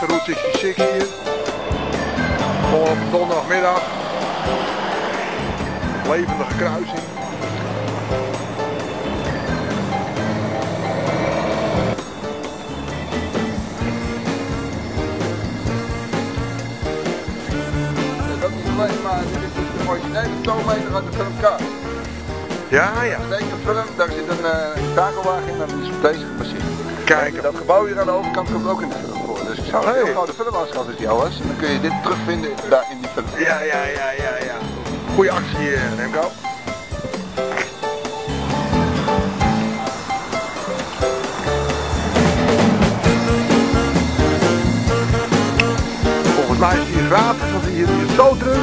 eerste Route 66 hier. Op donderdagmiddag. Levendige kruising. Dat is niet alleen maar, dit is dus de originele toonmeter uit de film Cars. Ja, ja. Dat is een film, daar zit een takelwagen in en die is op deze gebaseerd. Kijk. Dat gebouw hier aan de overkant komt ook in de film voor. Dus ik zou een heel grote film aanschaffen als die al is. En dan kun je dit terugvinden daar in die film. Ja. Goeie actie, Remco. Volgens mij is hier gratis, want hier is zo druk.